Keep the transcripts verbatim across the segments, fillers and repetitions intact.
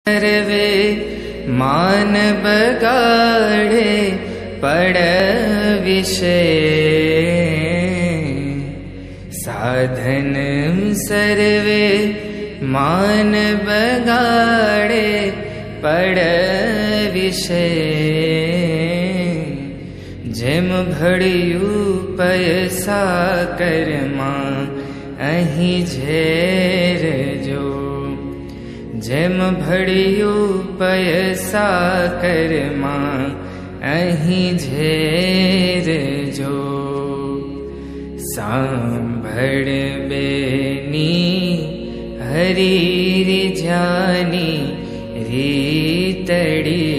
सर्वे मान बगाड़े पड़ विषय साधन सर्वे मान बगाड़े पड़ विषय जेम भड़ियू पैसा कर्मा अहीं झेर जो जेम भड़ियू पैसा कर्मा अहीं झेर जो सांभड़ बेनी हरी जानी रीतड़ी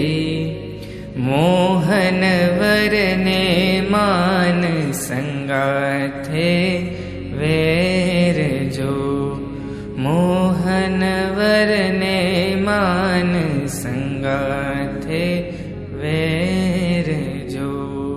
मोहन वरने मान संगाथे वेर जो मोहन वरने मान संगाथे वेर जो।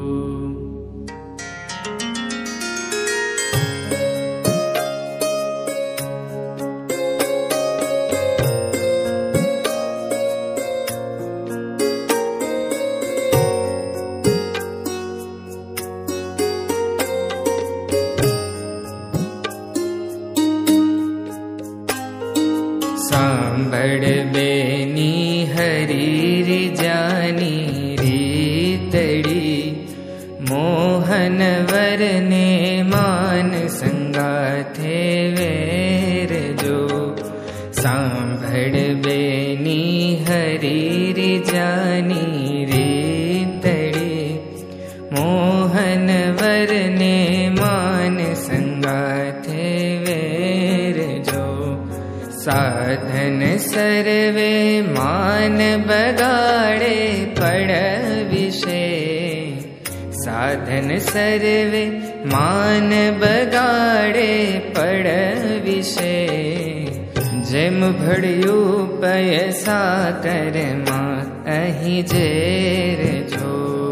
सांभड़ बेनी हरी जानी रीतड़ी मोहन वरने मान संगाथे वेर जो सांभड़ बेनी हरी जानी रीतड़ी मोहन वरने मान संगाथे वेर जो साधन सर्वे मान बगाड़े पड़ विषय साधन सर्वे मान बगाड़े पड़ विषय जेम भड़ियू पैसा कर्मा अहीं झेर जो